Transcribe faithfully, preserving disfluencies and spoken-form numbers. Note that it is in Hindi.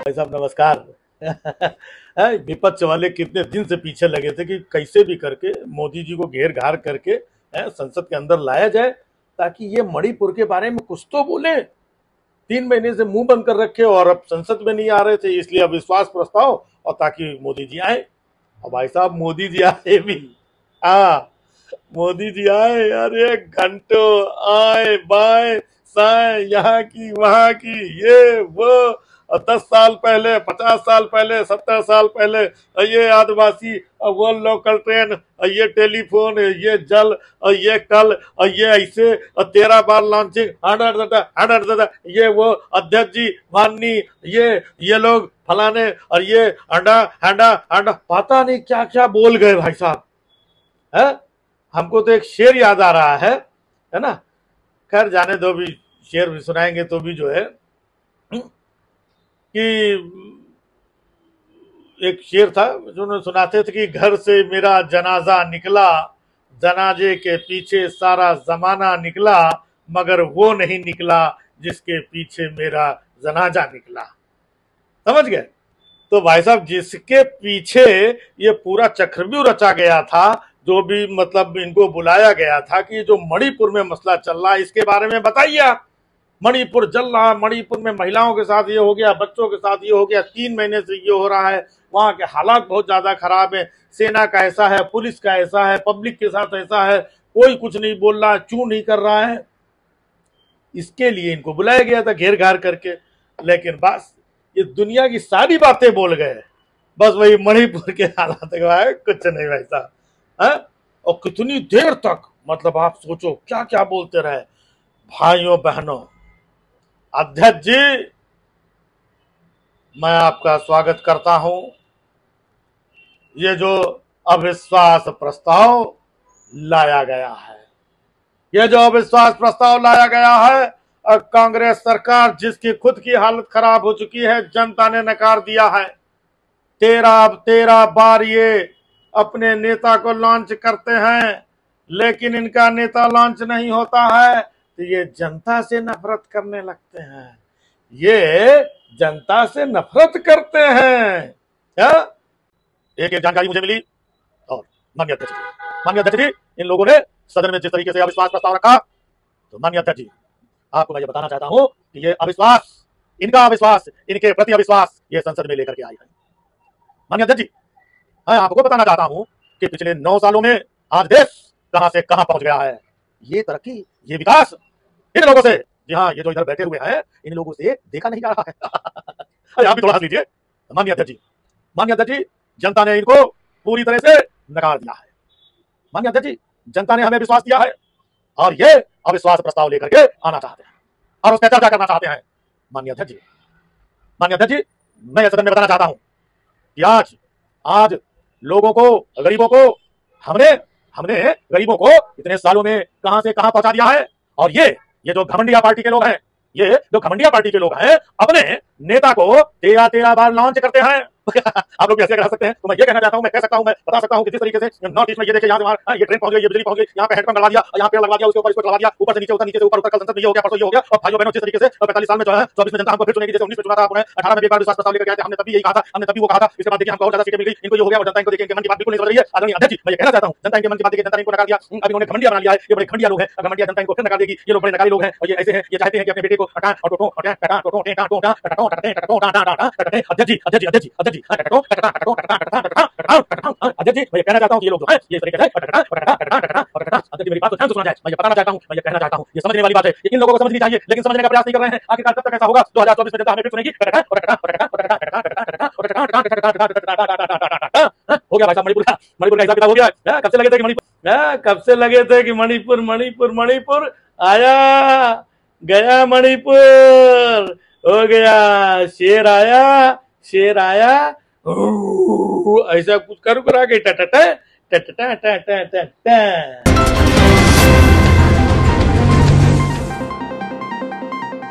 भाई साहब नमस्कार। हैं, विपक्ष वाले कितने दिन से पीछे लगे थे कि कैसे भी करके मोदी जी को घेर घार करके हैं, संसद के अंदर लाया जाए ताकि ये मणिपुर के बारे में कुछ तो बोले। तीन महीने से मुंह बंद कर रखे और अब संसद में नहीं आ रहे थे, इसलिए अविश्वास प्रस्ताव और ताकि मोदी जी आए। और भाई साहब मोदी जी आए भी। हाँ, मोदी जी आए, अरे घंटों आए बाएं साए, यहाँ की वहां की, ये वो, और दस साल पहले, पचास साल पहले, सत्तर साल पहले ये आदिवासी, वो लोकल ट्रेन, ये टेलीफोन, ये जल, और ये कल, और ये ऐसे, और तेरह बार लॉन्चिंग, हंड्रेड हंड्रेड, ये वो अध्यक्ष जी माननी, ये ये लोग फलाने, और ये अंडा अंडा अंडा, पता नहीं क्या क्या बोल गए भाई साहब। है, हमको तो एक शेर याद आ रहा है है ना। खैर जाने दो, भी शेर भी सुनाएंगे तो भी जो है कि एक शेर था जो सुनाते थे कि घर से मेरा जनाजा निकला, जनाजे के पीछे सारा जमाना निकला, मगर वो नहीं निकला जिसके पीछे मेरा जनाजा निकला। समझ गए? तो भाई साहब जिसके पीछे ये पूरा चक्रव्यूह रचा गया था, जो भी मतलब इनको बुलाया गया था कि जो मणिपुर में मसला चल रहा है इसके बारे में बताइए आप। मणिपुर जल रहा है, मणिपुर में महिलाओं के साथ ये हो गया, बच्चों के साथ ये हो गया, तीन महीने से ये हो रहा है, वहां के हालात बहुत ज्यादा खराब है, सेना का ऐसा है, पुलिस का ऐसा है, पब्लिक के साथ ऐसा है, कोई कुछ नहीं बोल रहा, चू नहीं कर रहा है। इसके लिए इनको बुलाया गया था घेर घार करके, लेकिन बस ये दुनिया की सारी बातें बोल गए, बस वही मणिपुर के हालात है कुछ नहीं भाई साहब। और कितनी देर तक, मतलब आप सोचो क्या क्या बोलते रहे। भाइयों बहनों, अध्यक्ष जी मैं आपका स्वागत करता हूं। ये जो अविश्वास प्रस्ताव लाया गया है, ये जो अविश्वास प्रस्ताव लाया गया है, कांग्रेस सरकार जिसकी खुद की हालत खराब हो चुकी है, जनता ने नकार दिया है। तेरह तेरह बार ये अपने नेता को लॉन्च करते हैं, लेकिन इनका नेता लॉन्च नहीं होता है तो ये जनता से नफरत करने लगते हैं। ये जनता से नफरत करते हैं क्या? एक एक जानकारी मुझे मिली, और माननीय अध्यक्ष जी, माननीय अध्यक्ष जी, इन लोगों ने सदन में जिस तरीके से अविश्वास प्रस्ताव रखा, तो माननीय अध्यक्ष जी आपको मैं ये बताना चाहता हूं कि ये अविश्वास, इनका अविश्वास, इनके प्रति अविश्वास ये संसद में लेकर के आई है। माननीय अध्यक्ष जी, मैं आपको बताना चाहता हूं कि पिछले नौ सालों में आज देश कहां से कहां पहुंच गया है। ये तरक्की, ये विकास इन लोगों से, जी हाँ, ये जो इधर बैठे हुए हैं इन लोगों से देखा नहीं जा रहा है। आप भी थोड़ा हंस लीजिए। माननीय अध्यक्ष जी, माननीय अध्यक्ष जी, जनता ने इनको पूरी तरह से नकार दिया है। माननीय अध्यक्ष जी, जनता ने हमें विश्वास दिया है और ये अविश्वास प्रस्ताव लेकर के आना चाहते हैं और उस पर चर्चा करना चाहते हैं। माननीय अध्यक्ष जी, माननीय अध्यक्ष जी, मैं यह सदन में बताना चाहता हूं कि आज आज लोगों को, गरीबों को, हमने हमने गरीबों को इतने सालों में कहां से कहां पहुंचा दिया है। और ये ये जो घमंडिया पार्टी के लोग हैं, ये जो घमंडिया पार्टी के लोग हैं, अपने नेता को तेरह तेरह बार लॉन्च करते हैं। आप लोग ऐसे कह सकते हैं, तो मैं ये कहना चाहता हूं, मैं कह सकता हूं, मैं बता सकता हूं कि जिस तरीके से नॉर्थ ईस्ट में ये देखिए, यहाँ से ये ट्रेन पहुंच गई, ये बिजली पहुंच गई, यहाँ पे हेडपंप लगा दिया, यहाँ पे लगवा दिया, उसके ऊपर इसको लगा दिया, ऊपर से नीचे उतर, नीचे से ऊपर उतर, कल संसद में ये हो गया, परसों ये हो गया। और भाइयों बहनों, जिस तरीके से पैंतालीस साल में जो है चौबीस में जनता हमको फिर चुनेगी, जैसे उन्नीस में चुना था आपने, अठारह में एक बार विश्वास प्रस्ताव लेकर आए थे, हमने तभी यही कहा था, हमने तभी वो कहा था। इसके बाद देखिए हमको और ज्यादा सीटें मिल गई, इनको ये हो गया, और जनता इनको देखिए मन की बात बिल्कुल नहीं समझ रही है। आदरणीय अध्यक्ष जी, मैं ये कहना चाहता हूं, जनता इनके मन की बात देखिए, जनता ने इनको नकार दिया, अभी उन्होंने घमंडिया बना लिया है। ये बड़े घमंडिया लोग हैं, घमंडिया जनता इनको फिर नकार देगी। ये लोग बड़े नकारी लोग हैं और ये ऐसे हैं, ये चाहते हैं कि अपने बेटे को हटा और टोटो हटा हटा टोटो टेटा टोटा टटो टटे टटो टाटा टाटा टटे। अध्यक्ष जी, अध्यक्ष जी, अध्यक्ष जी, अध्यक्ष जी, टटो टटा टटो टटा टटा अध्यक्ष जी, मैं ये कहना चाहता हूं कि ये लोग जो है ये तरीके से टटा टटा टटा टटा टटा। अध्यक्ष जी, मेरी बात को ध्यान से सुना जाए, मैं ये बताना चाहता हूं, मैं ये कहना चाहता हूं, ये समझने वाली बात है, इन लोगों को समझनी चाहिए, लेकिन समझने का प्रयास नहीं कर रहे हैं। आखिरकार कब तक ऐसा होगा? दो हज़ार चौबीस में जनता हमें फिर चुनेगी। टटा टटा टटा टटा टटा टटा टटा हो गया भाई साहब, मणिपुर का मणिपुर का हिसाब किताब हो गया। कब से लगे थे कि मणिपुर, कब से लगे थे कि मणिपुर मणिपुर मणिपुर आया गया, मणिपुर हो गया, शेर आया शेर आया, ऐसा कुछ करो करा के टटा टटा टटा टटा टटा।